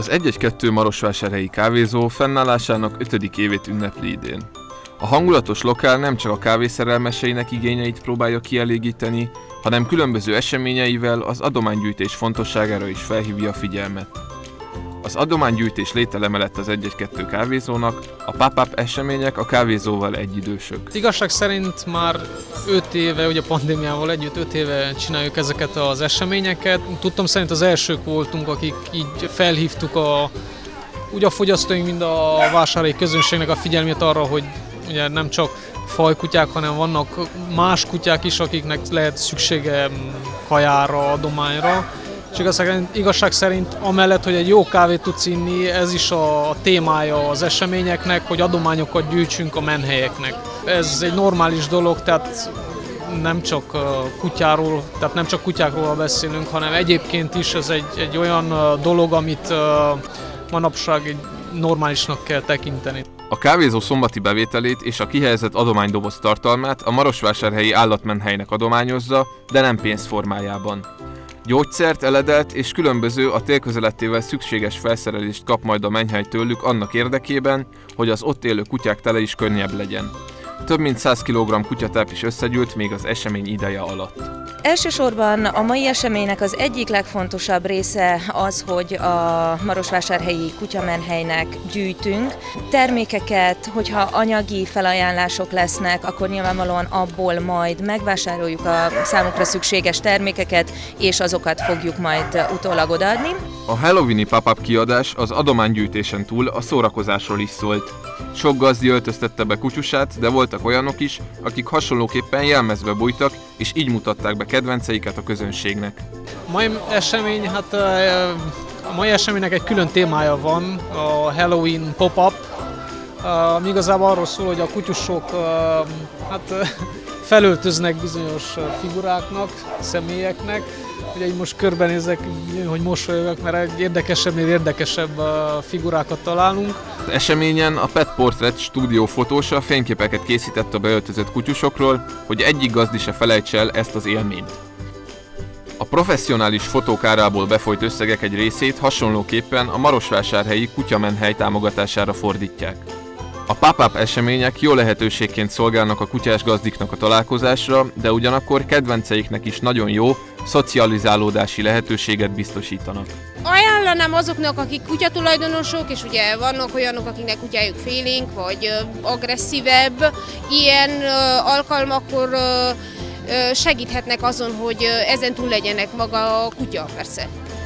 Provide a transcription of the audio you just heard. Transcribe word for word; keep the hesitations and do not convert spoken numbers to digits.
Az egy egy kettő marosvásárhelyi kávézó fennállásának ötödik évét ünnepli idén. A hangulatos lokál nem csak a kávészerelmeseinek igényeit próbálja kielégíteni, hanem különböző eseményeivel az adománygyűjtés fontosságára is felhívja a figyelmet. Az adománygyűjtés lételeme lett az egy egy kettő kávézónak, a pop-up események a kávézóval egyidősök. Igazság szerint már öt éve, ugye a pandémiával együtt öt éve csináljuk ezeket az eseményeket. Tudtam szerint az elsők voltunk, akik így felhívtuk a, úgy a fogyasztóink, mind a vásárhelyi közönségnek a figyelmét arra, hogy ugye nem csak fajkutyák, hanem vannak más kutyák is, akiknek lehet szüksége kajára, adományra. És igazság, igazság szerint amellett, hogy egy jó kávét tudsz inni, ez is a témája az eseményeknek, hogy adományokat gyűjtsünk a menhelyeknek. Ez egy normális dolog, tehát nem csak kutyáról, tehát nem csak kutyákról beszélünk, hanem egyébként is ez egy, egy olyan dolog, amit manapság egy normálisnak kell tekinteni. A kávézó szombati bevételét és a kihelyezett adománydoboz tartalmát a marosvásárhelyi állatmenhelynek adományozza, de nem pénz formájában. Gyógyszert, eledelt és különböző a tél közelettével szükséges felszerelést kap majd a menhely tőlük annak érdekében, hogy az ott élő kutyák tele is könnyebb legyen. Több mint száz kilogramm kutyatáp is összegyűlt még az esemény ideje alatt. Elsősorban a mai eseménynek az egyik legfontosabb része az, hogy a marosvásárhelyi kutyamenhelynek gyűjtünk termékeket, hogyha anyagi felajánlások lesznek, akkor nyilvánvalóan abból majd megvásároljuk a számukra szükséges termékeket, és azokat fogjuk majd utólag odaadni. A halloweeni pop-up kiadás az adománygyűjtésen túl a szórakozásról is szólt. Sok gazdi öltöztette be kutyusát, de voltak olyanok is, akik hasonlóképpen jelmezbe bújtak, és így mutatták be kedvenceiket a közönségnek. A mai esemény, hát a mai eseménynek egy külön témája van, a Halloween pop-up. Uh, igazából arról szól, hogy a kutyusok uh, hát, felöltöznek bizonyos figuráknak, személyeknek. Ugye így most körbenézek, hogy mosolyogok, mert egy érdekesebbnél érdekesebb figurákat találunk. Az eseményen a Pet Portrait stúdió fotósa fényképeket készített a beöltözött kutyusokról, hogy egyik gazdi se felejtse el ezt az élményt. A professzionális fotók árából befolyt összegek egy részét hasonlóképpen a marosvásárhelyi kutyamenhely támogatására fordítják. A pop-up események jó lehetőségként szolgálnak a kutyás gazdiknak a találkozásra, de ugyanakkor kedvenceiknek is nagyon jó szocializálódási lehetőséget biztosítanak. Ajánlanám azoknak, akik kutyatulajdonosok, és ugye vannak olyanok, akiknek kutyájuk félénk, vagy agresszívebb, ilyen alkalmakkor segíthetnek azon, hogy ezen túl legyenek maga a kutya persze.